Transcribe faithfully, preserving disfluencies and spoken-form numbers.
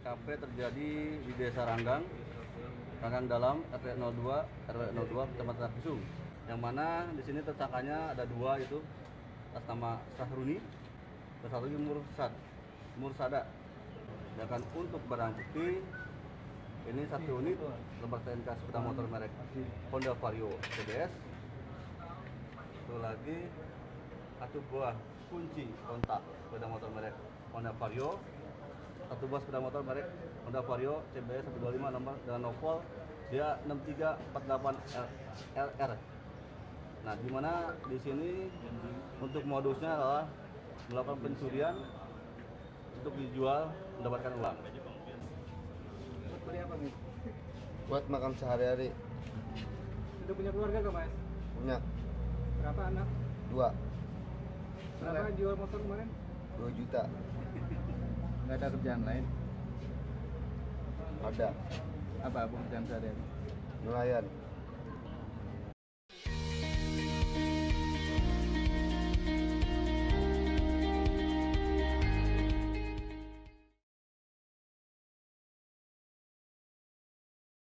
T K P terjadi di Desa Ranggang, Ranggang Dalam, R W nol dua, R W nol dua, Kecamatan Pisung. Yang mana di sini tersangkanya ada dua, itu atas nama Sahruni dan satu lagi Mursad, Mursada. Sedangkan untuk barang bukti ini satu unit lembar S T N K sepeda motor merek Honda Vario C B S. Satu lagi satu buah kunci kontak sepeda motor merek Honda Vario, satu buah sepeda motor merek Honda Vario C B S satu dua lima nomor dan nopol dia enam tiga empat delapan L R. Nah, di mana di sini untuk modusnya adalah melakukan pencurian untuk dijual mendapatkan uang. Beli apa nih? Buat makan sehari-hari. Sudah punya keluarga gak, Mas? Punya Berapa anak? dua. Berapa jual motor kemarin? Dua juta. Nggak ada kerjaan lain? Ada. Apa pekerjaan sehari-hari? Nelayan.